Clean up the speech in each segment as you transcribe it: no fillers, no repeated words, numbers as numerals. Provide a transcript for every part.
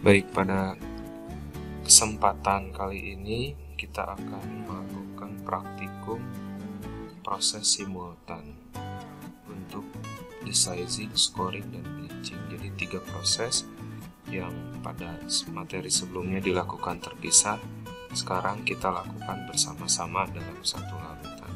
Baik, pada kesempatan kali ini kita akan melakukan praktikum proses simultan untuk desizing, scoring, dan bleaching. Jadi 3 proses yang pada materi sebelumnya dilakukan terpisah, sekarang kita lakukan bersama-sama dalam satu larutan.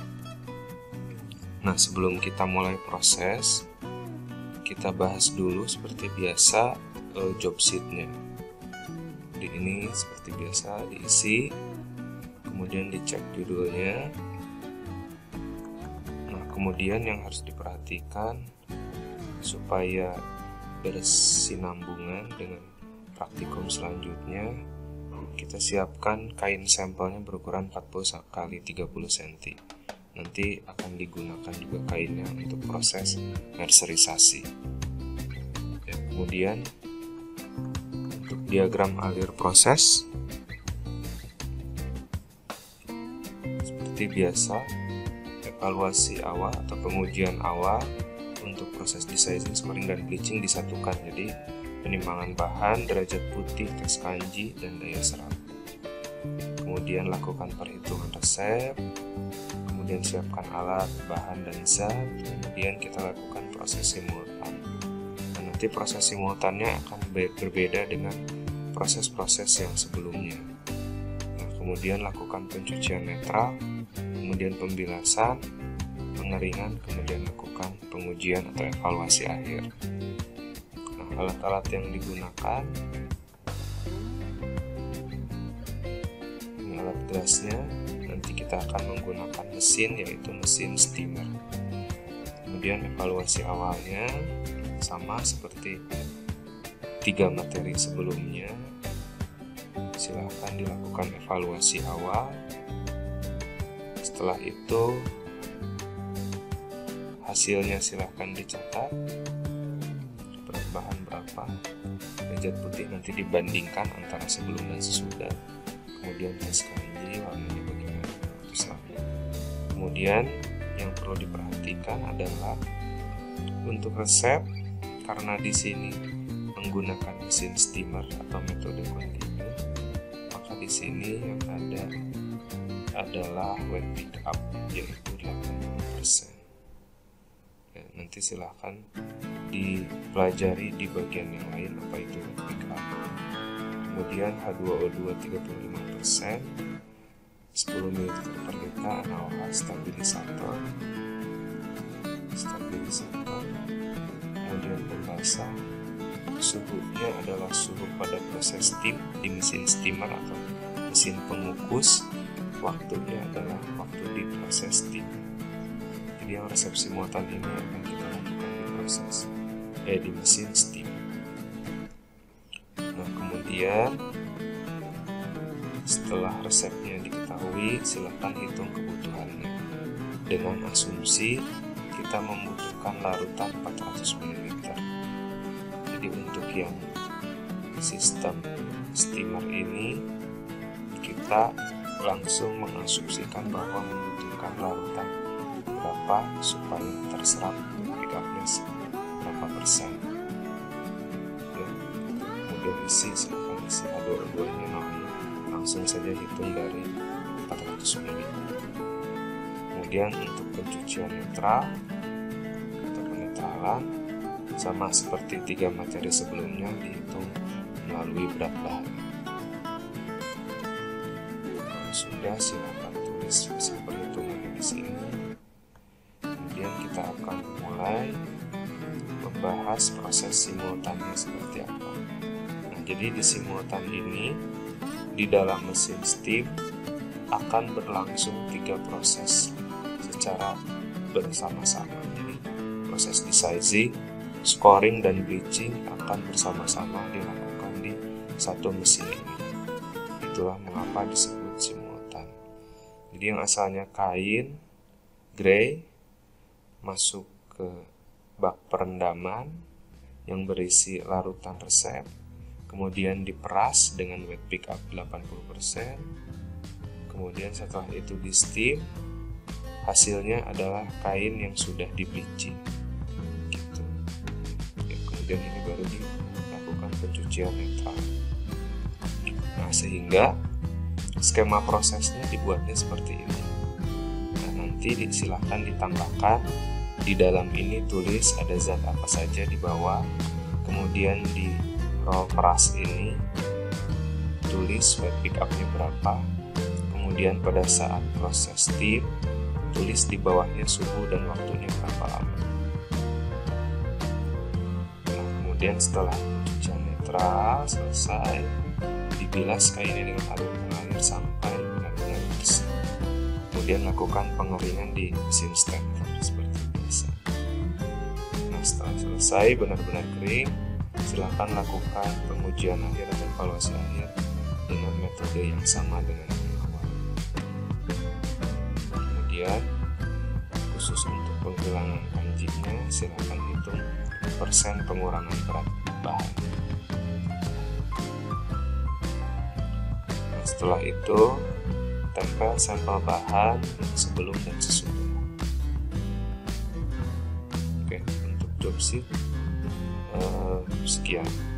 Nah, sebelum kita mulai proses, kita bahas dulu seperti biasa job sheet-nya. Di ini seperti biasa diisi, kemudian dicek judulnya. Nah, kemudian yang harus diperhatikan supaya bersinambungan dengan praktikum selanjutnya, kita siapkan kain sampelnya berukuran 40 x 30 cm. Nanti akan digunakan juga kainnya untuk proses mercerisasi. Ya, kemudian untuk diagram alir proses seperti biasa, evaluasi awal atau pengujian awal untuk proses desizing, scoring, dan bleaching disatukan. Jadi penimbangan bahan, derajat putih, teks kanji, dan daya serap. Kemudian lakukan perhitungan resep, kemudian siapkan alat, bahan, dan zat. Kemudian kita lakukan proses simultan. Nah, nanti proses simultannya akan berbeda dengan proses-proses yang sebelumnya. Nah, kemudian lakukan pencucian netral, kemudian pembilasan, pengeringan, kemudian lakukan pengujian atau evaluasi akhir. Nah, alat-alat yang digunakan, ini alat gasnya. Nanti kita akan menggunakan mesin, yaitu mesin steamer. Kemudian evaluasi awalnya sama seperti 3 materi sebelumnya. Silahkan dilakukan evaluasi awal. Setelah itu hasilnya silahkan dicatat, berat bahan berapa, derajat putih nanti dibandingkan antara sebelum dan sesudah. Kemudian tes kanji, warnanya bagaimana, terserah. Kemudian yang perlu diperhatikan adalah untuk resep, karena di sini menggunakan mesin steamer atau metode kontinu, maka di sini yang ada adalah wet pick up, yaitu 80%. Ya, nanti silahkan dipelajari di bagian yang lain apa itu wet pick up. Kemudian H2O2 35%, 10 ml per liter NaOH stabilisator, kemudian pembasah. Suhunya adalah suhu pada proses steam di mesin steamer atau mesin pengukus. Waktunya adalah waktu di proses steam. Jadi yang resep simultan ini akan kita lakukan di proses di mesin steam. Nah, kemudian setelah resepnya diketahui, silakan hitung kebutuhannya. Dengan asumsi kita membutuhkan larutan 400 ml. Jadi untuk yang sistem steamer ini, kita langsung mengasumsikan bahwa membutuhkan larutan berapa supaya terserap pick up-nya berapa persen. Ya, kemudian silahkan isi H2O2-nya langsung saja hitung dari 400 ml. Kemudian untuk pencucian netral atau penetralan sama seperti 3 materi sebelumnya, dihitung melalui berat bahan. Kalau sudah, silakan tulis hasil perhitungannya di sini. Kemudian kita akan mulai membahas proses simultannya seperti apa. Nah, jadi di simultan ini, di dalam mesin steam akan berlangsung 3 proses secara bersama-sama. Jadi proses desizing, scoring, dan bleaching akan bersama-sama dilakukan di satu mesin ini. Itulah mengapa disebut simultan. Jadi yang asalnya kain grey masuk ke bak perendaman yang berisi larutan resep, kemudian diperas dengan wet pick up 80%, kemudian setelah itu di steam, hasilnya adalah kain yang sudah di bleaching gitu. Ya, kemudian ini baru dilakukan pencucian pengujian netral. Nah, sehingga skema prosesnya dibuatnya seperti ini. Nah, nanti silakan ditambahkan di dalam ini, tulis ada zat apa saja di bawah. Kemudian di roll peras ini tulis weight pick-up-nya berapa. Kemudian pada saat proses steam, tulis di bawahnya suhu dan waktunya berapa lama. Nah, kemudian setelah pencucian netral selesai, dibilas kain ini dengan air mengalir sampai benar-benar bersih. Kemudian lakukan pengeringan di mesin stempler seperti biasa. Nah, setelah selesai benar-benar kering, silakan lakukan pengujian akhir dan evaluasi akhir dengan metode yang sama dengan yang awal. Kemudian khusus untuk penghilangan kanjinya, silakan hitung persen pengurangan berat bahan. Nah, setelah itu tempel sampel bahan sebelum dan sesudah. Oke, untuk job sheet sekian.